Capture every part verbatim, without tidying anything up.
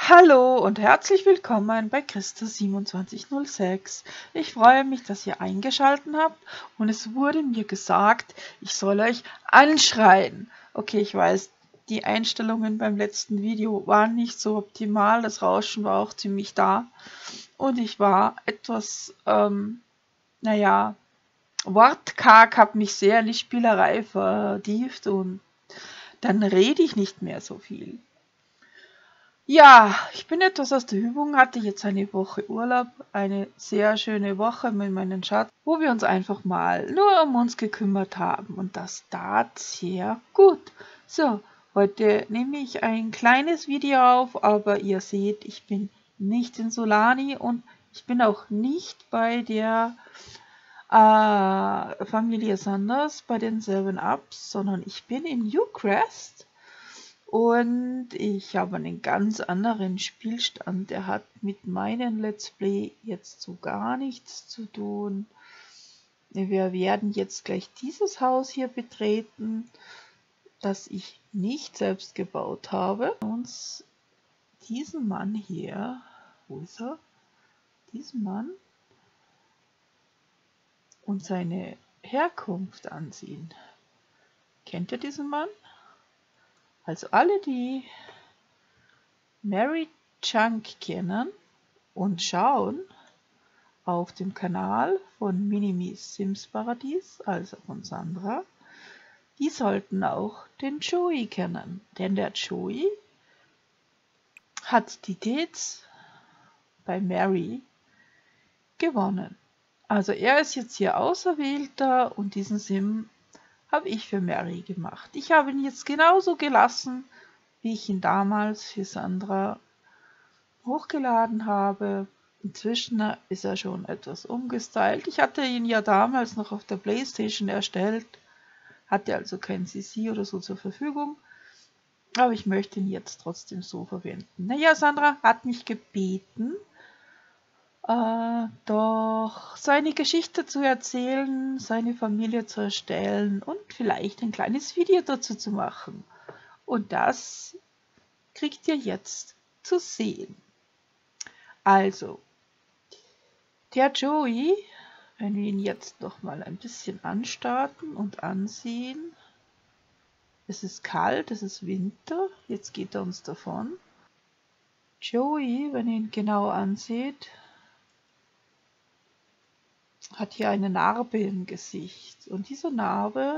Hallo und herzlich willkommen bei Christa siebenundzwanzig null sechs. Ich freue mich, dass ihr eingeschaltet habt und es wurde mir gesagt, ich soll euch anschreien. Okay, ich weiß, die Einstellungen beim letzten Video waren nicht so optimal, das Rauschen war auch ziemlich da und ich war etwas, ähm, naja, wortkarg, habe mich sehr in die Spielerei vertieft und dann rede ich nicht mehr so viel. Ja, ich bin etwas aus der Übung, hatte jetzt eine Woche Urlaub, eine sehr schöne Woche mit meinem Schatz, wo wir uns einfach mal nur um uns gekümmert haben und das tat sehr gut. So, heute nehme ich ein kleines Video auf, aber ihr seht, ich bin nicht in Solani und ich bin auch nicht bei der äh, Familie Sanders, bei den Seven Ups, sondern ich bin in Newcrest. Und ich habe einen ganz anderen Spielstand. Der hat mit meinem Let's Play jetzt so gar nichts zu tun. Wir werden jetzt gleich dieses Haus hier betreten, das ich nicht selbst gebaut habe. Uns diesen Mann hier, wo ist er? Diesen Mann und seine Herkunft ansehen. Kennt ihr diesen Mann? Also alle, die Mary Chunk kennen und schauen auf dem Kanal von Minimis Sims Paradies, also von Sandra, die sollten auch den Joey kennen, denn der Joey hat die Dates bei Mary gewonnen. Also er ist jetzt hier Auserwählter und diesen Sim habe ich für Mary gemacht. Ich habe ihn jetzt genauso gelassen, wie ich ihn damals für Sandra hochgeladen habe. Inzwischen ist er schon etwas umgestylt. Ich hatte ihn ja damals noch auf der PlayStation erstellt, hatte also kein C C oder so zur Verfügung, aber ich möchte ihn jetzt trotzdem so verwenden. Naja, Sandra hat mich gebeten, äh, doch seine Geschichte zu erzählen, seine Familie zu erstellen und vielleicht ein kleines Video dazu zu machen. Und das kriegt ihr jetzt zu sehen. Also, der Joey, wenn wir ihn jetzt noch mal ein bisschen anstarten und ansehen. Es ist kalt, es ist Winter, jetzt geht er uns davon. Joey, wenn ihr ihn genau ansieht, hat hier eine Narbe im Gesicht. Und diese Narbe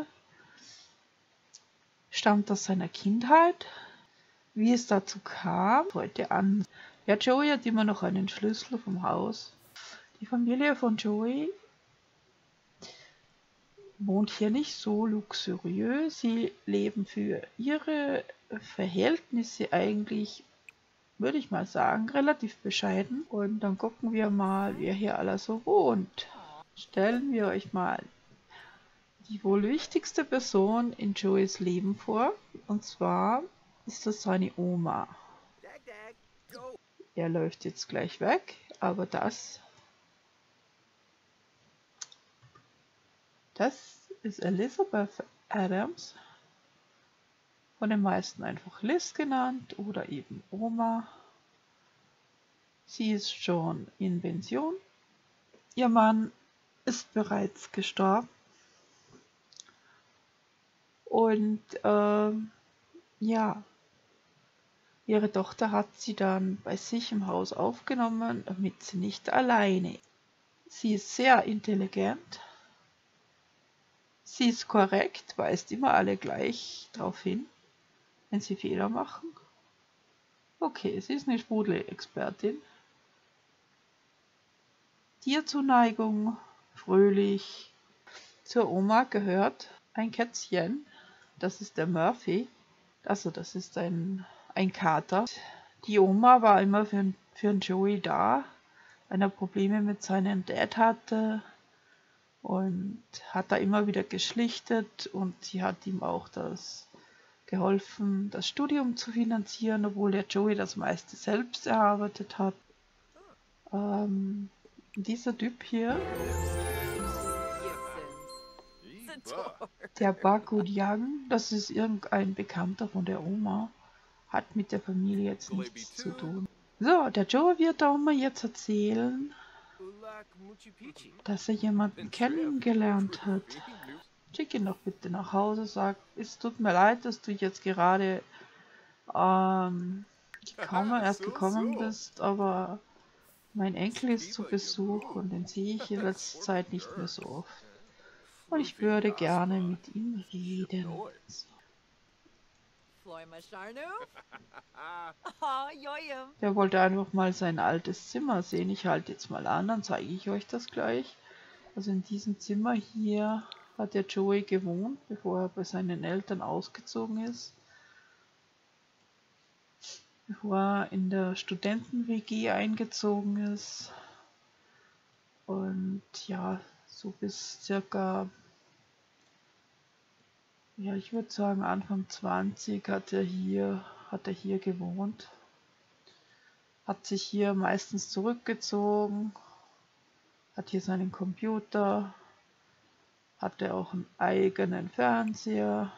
stammt aus seiner Kindheit. Wie es dazu kam, heute an. Ja, Joey hat immer noch einen Schlüssel vom Haus. Die Familie von Joey wohnt hier nicht so luxuriös. Sie leben für ihre Verhältnisse eigentlich, würde ich mal sagen, relativ bescheiden. Und dann gucken wir mal, wer hier alles so wohnt. Stellen wir euch mal die wohl wichtigste Person in Joeys Leben vor. Und zwar ist das seine Oma. Er läuft jetzt gleich weg, aber das, das ist Elizabeth Adams. Von den meisten einfach Liz genannt oder eben Oma. Sie ist schon in Pension. Ihr Mann ist bereits gestorben. Und ähm, ja, ihre Tochter hat sie dann bei sich im Haus aufgenommen, damit sie nicht alleine ist. Sie ist sehr intelligent. Sie ist korrekt, weist immer alle gleich darauf hin, wenn sie Fehler machen. Okay, sie ist eine Sprudel-Expertin. Tierzuneigung, fröhlich. Zur Oma gehört ein Kätzchen, das ist der Murphy. Also das ist ein, ein Kater. Die Oma war immer für, für einen Joey da, wenn er Probleme mit seinem Dad hatte. Und hat da immer wieder geschlichtet und sie hat ihm auch das geholfen, das Studium zu finanzieren, obwohl der Joey das meiste selbst erarbeitet hat. Ähm, dieser Typ hier, der Baku Young, das ist irgendein Bekannter von der Oma, hat mit der Familie jetzt nichts zu tun. So, der Joe wird auch mal jetzt erzählen, dass er jemanden kennengelernt hat. Schick ihn doch bitte nach Hause, sag, es tut mir leid, dass du jetzt gerade ähm, gekommen, erst gekommen bist, aber mein Enkel ist zu Besuch und den sehe ich in letzter Zeit nicht mehr so oft. Und ich würde gerne mit ihm reden. Der wollte einfach mal sein altes Zimmer sehen. Ich halte jetzt mal an, dann zeige ich euch das gleich. Also in diesem Zimmer hier hat der Joey gewohnt, bevor er bei seinen Eltern ausgezogen ist. Bevor er in der Studenten-W G eingezogen ist. Und ja, so bis circa, ja, ich würde sagen Anfang zwanzig hat er hier, hat er hier gewohnt. Hat sich hier meistens zurückgezogen, hat hier seinen Computer, hatte auch einen eigenen Fernseher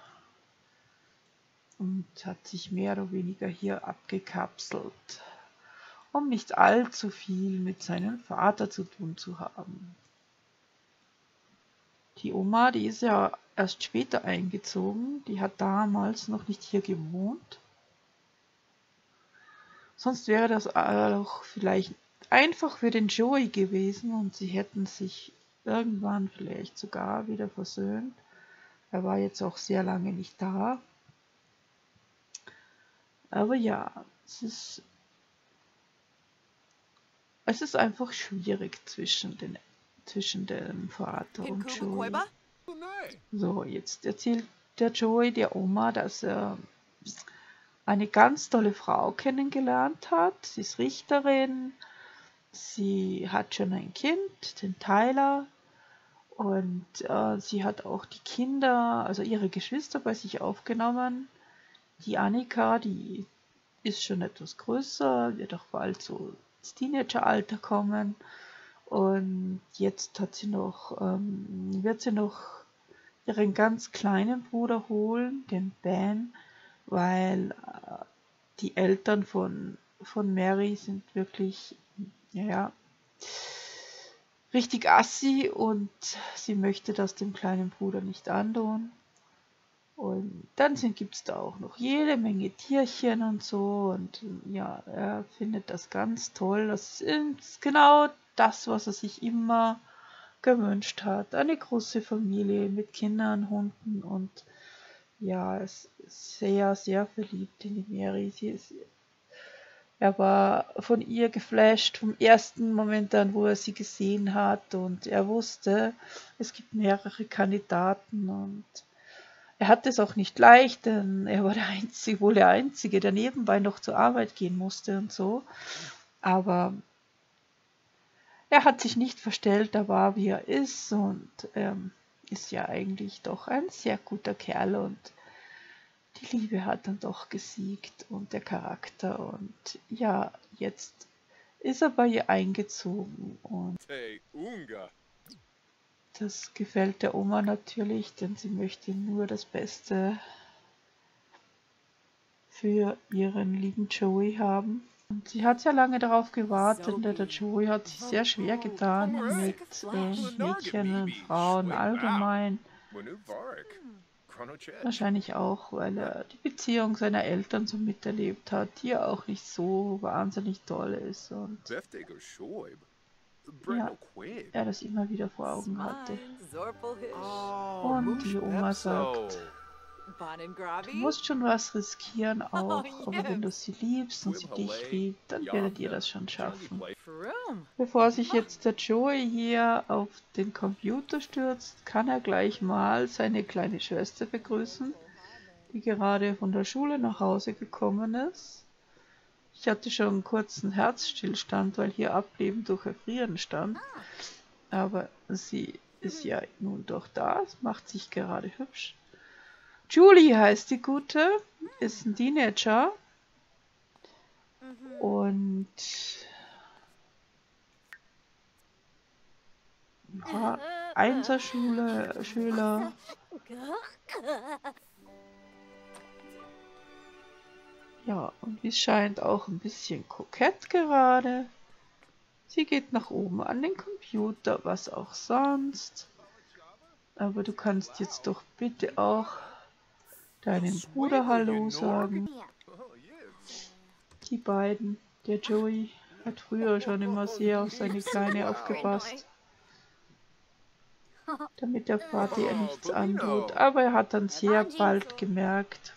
und hat sich mehr oder weniger hier abgekapselt, um nicht allzu viel mit seinem Vater zu tun zu haben. Die Oma, die ist ja erst später eingezogen, die hat damals noch nicht hier gewohnt. Sonst wäre das auch vielleicht einfach für den Joey gewesen und sie hätten sich irgendwann vielleicht sogar wieder versöhnt. Er war jetzt auch sehr lange nicht da. Aber ja, es ist, es ist einfach schwierig zwischen, den, zwischen dem Vater und Joey. So, jetzt erzählt der Joey der Oma, dass er eine ganz tolle Frau kennengelernt hat. Sie ist Richterin, sie hat schon ein Kind, den Tyler, und äh, sie hat auch die Kinder, also ihre Geschwister bei sich aufgenommen. Die Annika, die ist schon etwas größer, wird auch bald so ins Teenageralter kommen. Und jetzt hat sie noch, ähm, wird sie noch ihren ganz kleinen Bruder holen, den Ben, weil äh, die Eltern von, von Mary sind wirklich, ja, richtig assi und sie möchte das dem kleinen Bruder nicht antun. Und dann gibt es da auch noch jede Menge Tierchen und so, und ja, er findet das ganz toll. Das ist genau das, was er sich immer gewünscht hat. Eine große Familie mit Kindern, Hunden, und ja, er ist sehr, sehr verliebt in die Mary. Sie ist, er war von ihr geflasht vom ersten Moment an, wo er sie gesehen hat, und er wusste, es gibt mehrere Kandidaten, und er hatte es auch nicht leicht, denn er war der Einzige, wohl der Einzige, der nebenbei noch zur Arbeit gehen musste und so. Aber er hat sich nicht verstellt, er war wie er ist, und ähm, ist ja eigentlich doch ein sehr guter Kerl, und die Liebe hat dann doch gesiegt und der Charakter, und ja, jetzt ist er bei ihr eingezogen, und das gefällt der Oma natürlich, denn sie möchte nur das Beste für ihren lieben Joey haben. Und sie hat sehr lange darauf gewartet, denn der Joey hat sich sehr schwer getan mit äh, Mädchen und Frauen allgemein. Wahrscheinlich auch, weil er die Beziehung seiner Eltern so miterlebt hat, die ja auch nicht so wahnsinnig toll ist, und ja, er das immer wieder vor Augen hatte. Und die Oma sagt, du musst schon was riskieren auch, aber wenn du sie liebst und sie dich liebt, dann werdet ihr das schon schaffen. Bevor sich jetzt der Joey hier auf den Computer stürzt, kann er gleich mal seine kleine Schwester begrüßen, die gerade von der Schule nach Hause gekommen ist. Ich hatte schon einen kurzen Herzstillstand, weil hier Ableben durch Erfrieren stand, aber sie ist ja nun doch da, es macht sich gerade hübsch. Julie heißt die Gute, ist ein Teenager und ja, Einserschule, Schüler. Ja, und wie es scheint auch ein bisschen kokett gerade. Sie geht nach oben an den Computer, was auch sonst. Aber du kannst jetzt doch bitte auch deinem Bruder Hallo sagen. Die beiden, der Joey hat früher schon immer sehr auf seine Kleine aufgepasst, damit der Vater ihr nichts antut. Aber er hat dann sehr bald gemerkt,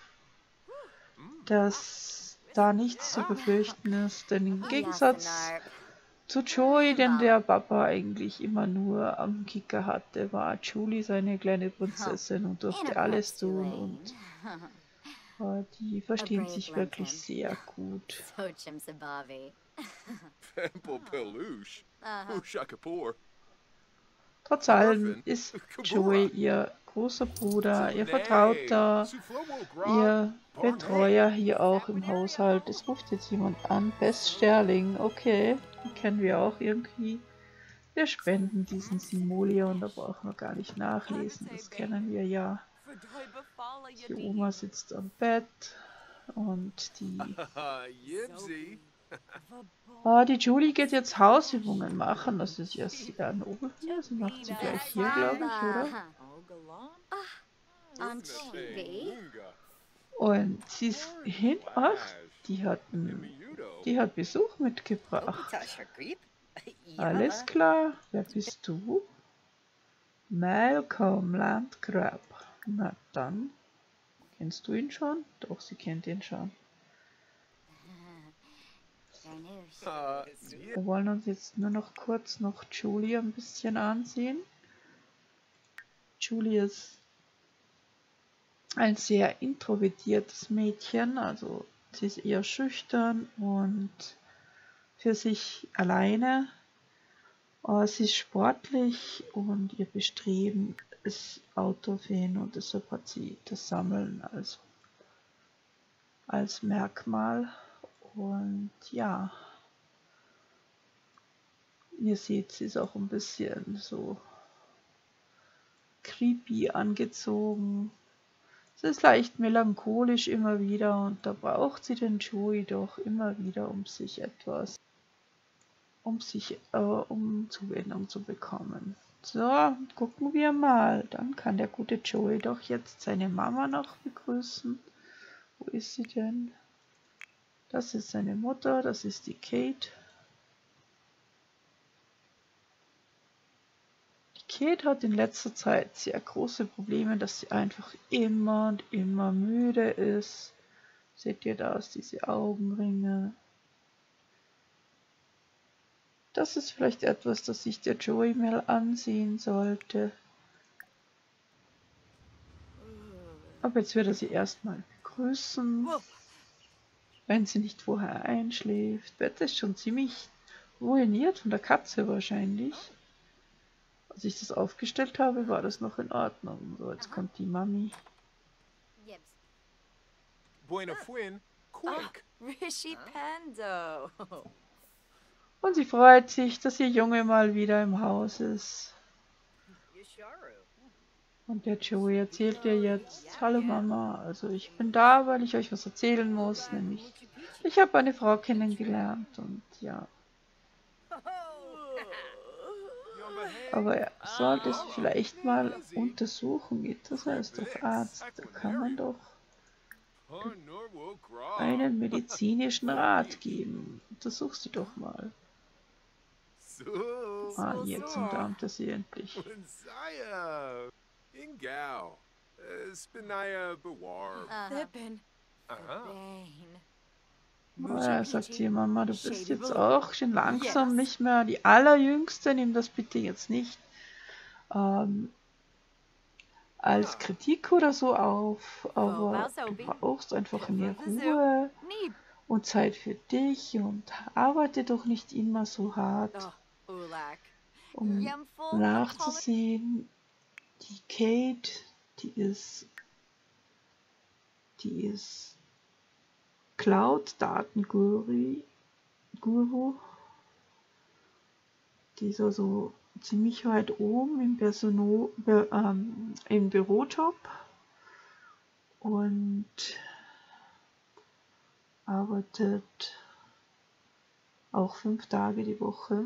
dass da nichts zu befürchten ist, denn im Gegensatz zu Joey, den der Papa eigentlich immer nur am Kicker hatte, war Julie seine kleine Prinzessin und durfte alles tun und äh, die verstehen sich wirklich sehr gut. Trotz allem ist Joey ihr großer Bruder, ihr Vertrauter, ihr Betreuer hier auch im Haushalt. Es ruft jetzt jemand an, Bess Sterling, okay, die kennen wir auch irgendwie. Wir spenden diesen Simoleon, da brauchen wir gar nicht nachlesen, das kennen wir ja. Die Oma sitzt am Bett und die... Oh, die Julie geht jetzt Hausübungen machen, das ist ja sehr nobel. Sie macht sie gleich hier, glaube ich, oder? Und sie ist hin, ach, die hat, die hat Besuch mitgebracht. Alles klar, wer bist du? Malcolm Landgrab. Na dann, kennst du ihn schon? Doch, sie kennt ihn schon. Wir wollen uns jetzt nur noch kurz noch Julie ein bisschen ansehen. Julie ist ein sehr introvertiertes Mädchen, also sie ist eher schüchtern und für sich alleine. Aber sie ist sportlich und ihr Bestreben ist Autofahren und deshalb hat sie das Sammeln als, als Merkmal. Und ja, ihr seht, sie ist auch ein bisschen so creepy angezogen. Sie ist leicht melancholisch immer wieder und da braucht sie den Joey doch immer wieder, um sich etwas, um sich, äh, um Zuwendung zu bekommen. So, gucken wir mal. Dann kann der gute Joey doch jetzt seine Mama noch begrüßen. Wo ist sie denn? Das ist seine Mutter, das ist die Kate. Die Kate hat in letzter Zeit sehr große Probleme, dass sie einfach immer und immer müde ist. Seht ihr das, diese Augenringe? Das ist vielleicht etwas, das sich der Joey mal ansehen sollte. Aber jetzt wird er sie erstmal begrüßen, wenn sie nicht vorher einschläft. Bett ist schon ziemlich ruiniert von der Katze wahrscheinlich. Als ich das aufgestellt habe, war das noch in Ordnung. So, jetzt kommt die Mami. Und sie freut sich, dass ihr Junge mal wieder im Haus ist. Und der Joey erzählt ihr jetzt, hallo Mama, also ich bin da, weil ich euch was erzählen muss, nämlich ich habe eine Frau kennengelernt und ja. Aber er sollte es vielleicht mal untersuchen, geht das, er ist doch Arzt, da kann man doch einen medizinischen Rat geben. Untersuch sie doch mal. Ah, jetzt umarmt er sie endlich. Ja, sagt sie, Mama, du bist jetzt auch schon langsam nicht mehr die Allerjüngste, nimm das bitte jetzt nicht ähm, als Kritik oder so auf, aber du brauchst einfach mehr Ruhe und Zeit für dich und arbeite doch nicht immer so hart, um nachzusehen. Die Kate, die ist, die ist Cloud-Datenguru, Guru, die ist also ziemlich weit oben im, Persono, be, ähm, im Bürojob und arbeitet auch fünf Tage die Woche.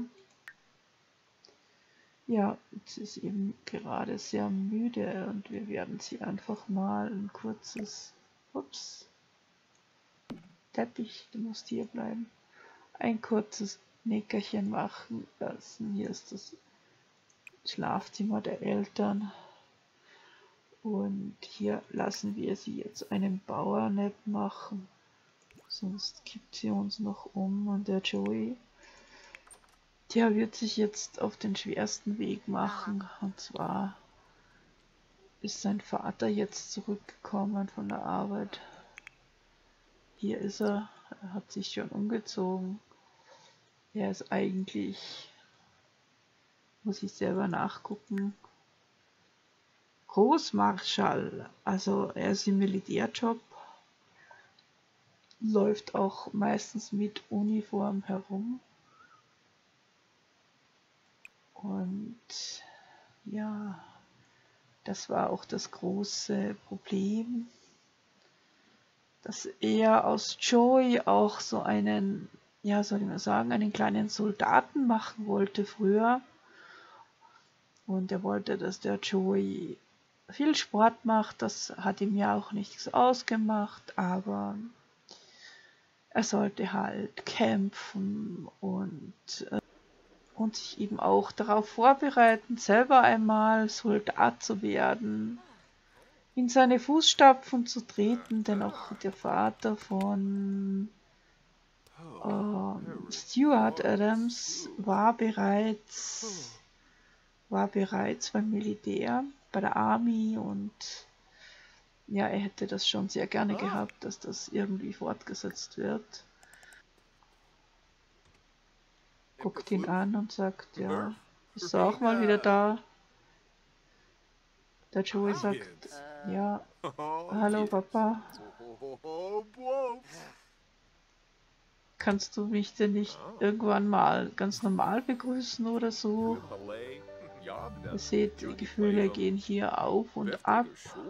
Ja, sie ist eben gerade sehr müde und wir werden sie einfach mal ein kurzes, ups, Teppich, du musst hier bleiben, ein kurzes Nickerchen machen lassen. Hier ist das Schlafzimmer der Eltern und hier lassen wir sie jetzt einen Powernap machen, sonst kippt sie uns noch um. Und der Joey, der wird sich jetzt auf den schwersten Weg machen, und zwar ist sein Vater jetzt zurückgekommen von der Arbeit. Hier ist er, er hat sich schon umgezogen. Er ist eigentlich, muss ich selber nachgucken, Großmarschall. Also er ist im Militärjob, läuft auch meistens mit Uniform herum. Und ja, das war auch das große Problem, dass er aus Joey auch so einen, ja, soll ich mal sagen, einen kleinen Soldaten machen wollte früher. Und er wollte, dass der Joey viel Sport macht. Das hat ihm ja auch nichts ausgemacht, aber er sollte halt kämpfen und, äh, und sich eben auch darauf vorbereiten, selber einmal Soldat zu werden, in seine Fußstapfen zu treten, denn auch der Vater von ähm, Stuart Adams war bereits, war bereits beim Militär, bei der Army, und ja, er hätte das schon sehr gerne gehabt, dass das irgendwie fortgesetzt wird. Guckt ihn an und sagt, ja, bist du auch mal wieder da? Der Joey sagt, ja, hallo Papa, kannst du mich denn nicht irgendwann mal ganz normal begrüßen oder so? Ihr seht, die Gefühle gehen hier auf und ab.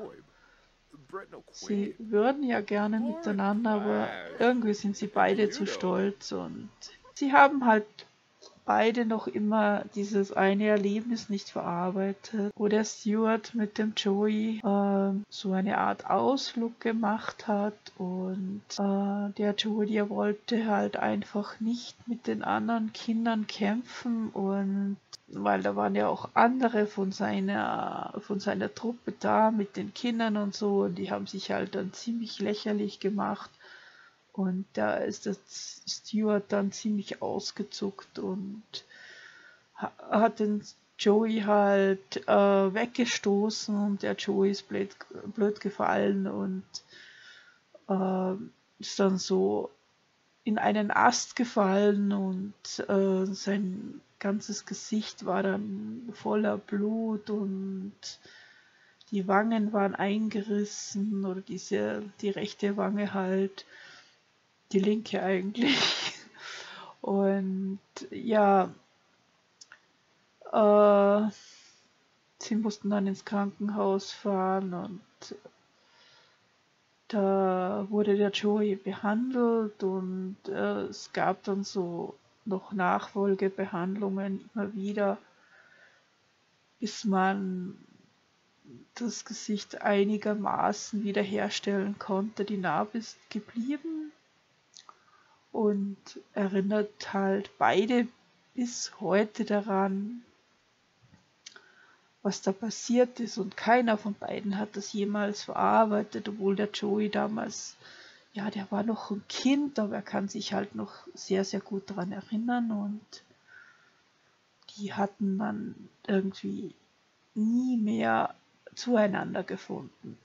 Sie würden ja gerne miteinander, aber irgendwie sind sie beide zu stolz, und sie haben halt beide noch immer dieses eine Erlebnis nicht verarbeitet, wo der Stuart mit dem Joey äh, so eine Art Ausflug gemacht hat, und äh, der Joey, der wollte halt einfach nicht mit den anderen Kindern kämpfen, und weil da waren ja auch andere von seiner, von seiner Truppe da mit den Kindern und so, und die haben sich halt dann ziemlich lächerlich gemacht. Und da ist das Stuart dann ziemlich ausgezuckt und ha hat den Joey halt äh, weggestoßen, und der Joey ist blöd, blöd gefallen und äh, ist dann so in einen Ast gefallen, und äh, sein ganzes Gesicht war dann voller Blut und die Wangen waren eingerissen, oder diese, die rechte Wange halt, die linke eigentlich. Und ja, äh, sie mussten dann ins Krankenhaus fahren, und da wurde der Joey behandelt, und äh, es gab dann so noch Nachfolgebehandlungen immer wieder, bis man das Gesicht einigermaßen wiederherstellen konnte. Die Narbe ist geblieben und erinnert halt beide bis heute daran, was da passiert ist, und keiner von beiden hat das jemals verarbeitet, obwohl der Joey damals, ja, der war noch ein Kind, aber er kann sich halt noch sehr, sehr gut daran erinnern, und die hatten dann irgendwie nie mehr zueinander gefunden.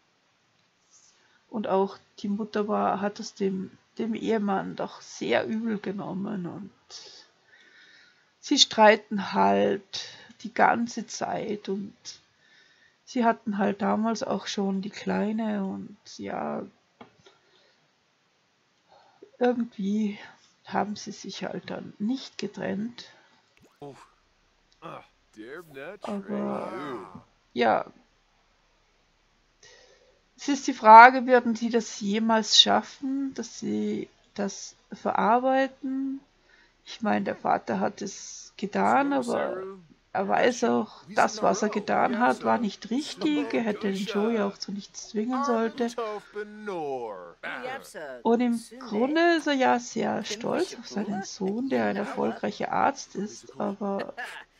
Und auch die Mutter war, hat es dem, dem Ehemann doch sehr übel genommen, und sie streiten halt die ganze Zeit, und sie hatten halt damals auch schon die Kleine, und ja, irgendwie haben sie sich halt dann nicht getrennt. Aber ja, Es ist die Frage, werden sie das jemals schaffen, dass sie das verarbeiten? Ich meine, der Vater hat es getan, aber er weiß auch, das, was er getan hat, war nicht richtig. Er hätte den Joey auch zu nichts zwingen sollte. Und im Grunde ist er ja sehr stolz auf seinen Sohn, der ein erfolgreicher Arzt ist, aber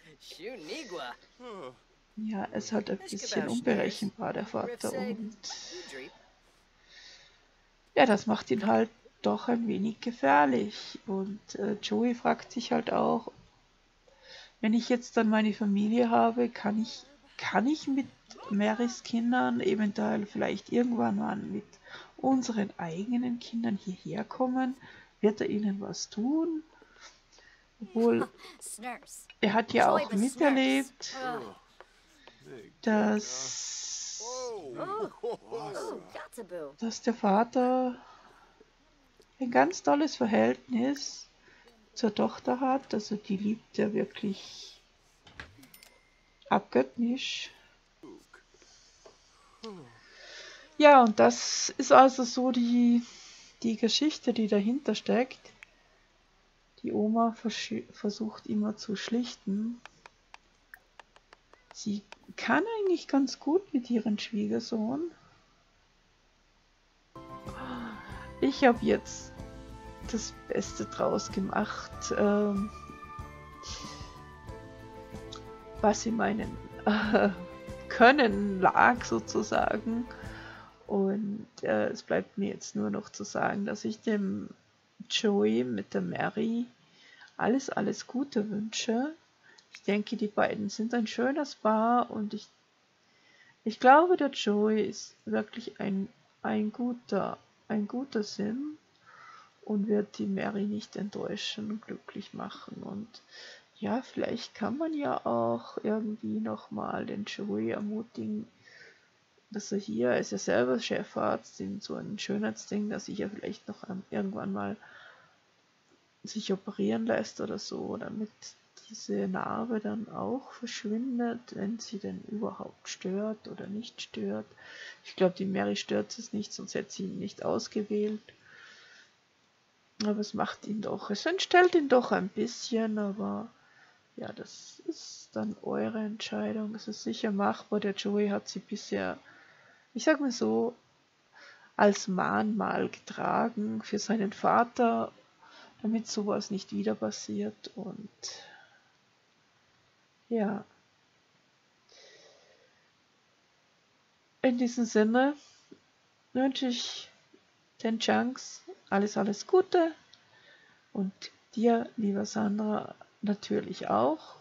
ja, er ist halt ein bisschen unberechenbar, der Vater. Und ja, das macht ihn halt doch ein wenig gefährlich. Und äh, Joey fragt sich halt auch, wenn ich jetzt dann meine Familie habe, kann ich, kann ich mit Marys Kindern eventuell vielleicht irgendwann mal mit unseren eigenen Kindern hierher kommen? Wird er ihnen was tun? Obwohl, er hat ja auch miterlebt, dass, dass der Vater ein ganz tolles Verhältnis zur Tochter hat, also die liebt er wirklich abgöttlich. Ja, und das ist also so die, die Geschichte, die dahinter steckt. Die Oma versucht immer zu schlichten. Sie kann eigentlich ganz gut mit ihrem Schwiegersohn. Ich habe jetzt das Beste draus gemacht, ähm, was in meinen äh, Können lag sozusagen. Und äh, es bleibt mir jetzt nur noch zu sagen, dass ich dem Joey mit der Mary alles, alles Gute wünsche. Ich denke, die beiden sind ein schönes Paar und ich, ich glaube, der Joey ist wirklich ein, ein guter, ein guter Sim und wird die Mary nicht enttäuschen und glücklich machen. Und ja, vielleicht kann man ja auch irgendwie nochmal den Joey ermutigen, dass er hier, er ist ja selber Chefarzt in so einem Schönheitsding, dass sich ja vielleicht noch irgendwann mal sich operieren lässt oder so, damit diese Narbe dann auch verschwindet, wenn sie denn überhaupt stört oder nicht stört. Ich glaube, die Mary stört es nicht, sonst hätte sie ihn nicht ausgewählt. Aber es macht ihn doch, es entstellt ihn doch ein bisschen, aber ja, das ist dann eure Entscheidung. Es ist sicher machbar. Der Joey hat sie bisher, ich sag mal so, als Mahnmal getragen für seinen Vater, damit sowas nicht wieder passiert. Und ja, in diesem Sinne wünsche ich den Chunks alles, alles Gute und dir, lieber Sandra, natürlich auch.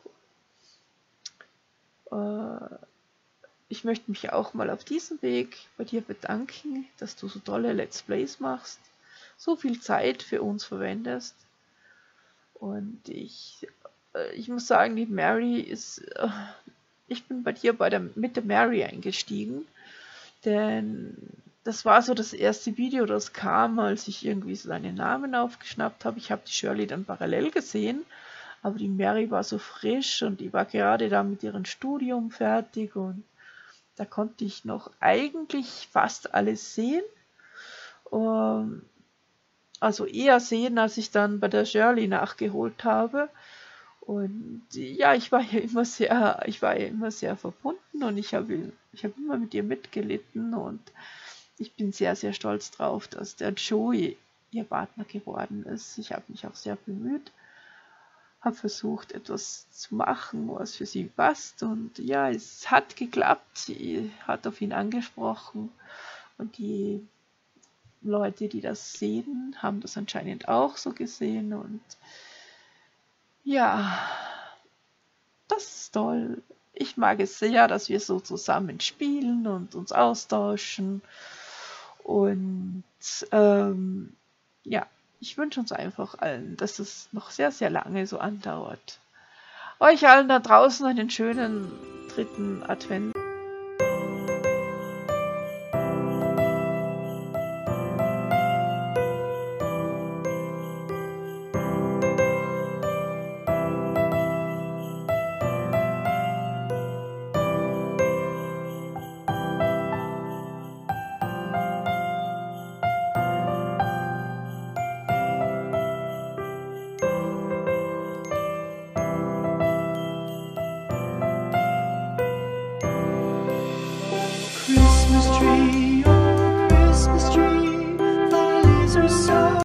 Äh, ich möchte mich auch mal auf diesem Weg bei dir bedanken, dass du so tolle Let's Plays machst, so viel Zeit für uns verwendest. Und ich, äh, ich muss sagen, die Mary ist, äh, ich bin bei dir bei der, mit der Mary eingestiegen, denn das war so das erste Video, das kam, als ich irgendwie seinen Namen aufgeschnappt habe. Ich habe die Shirley dann parallel gesehen, aber die Mary war so frisch und die war gerade da mit ihrem Studium fertig und da konnte ich noch eigentlich fast alles sehen. Um, also eher sehen, als ich dann bei der Shirley nachgeholt habe. Und ja, ich war ja immer sehr, ich war ja immer sehr verbunden und ich habe ich habe immer mit ihr mitgelitten und ich bin sehr, sehr stolz drauf, dass der Joey ihr Partner geworden ist. Ich habe mich auch sehr bemüht, habe versucht, etwas zu machen, was für sie passt und ja, es hat geklappt. Sie hat auf ihn angesprochen und die Leute, die das sehen, haben das anscheinend auch so gesehen und ja, das ist toll. Ich mag es sehr, dass wir so zusammen spielen und uns austauschen. Und ähm, ja, ich wünsche uns einfach allen, dass es noch sehr, sehr lange so andauert. Euch allen da draußen einen schönen dritten Advent.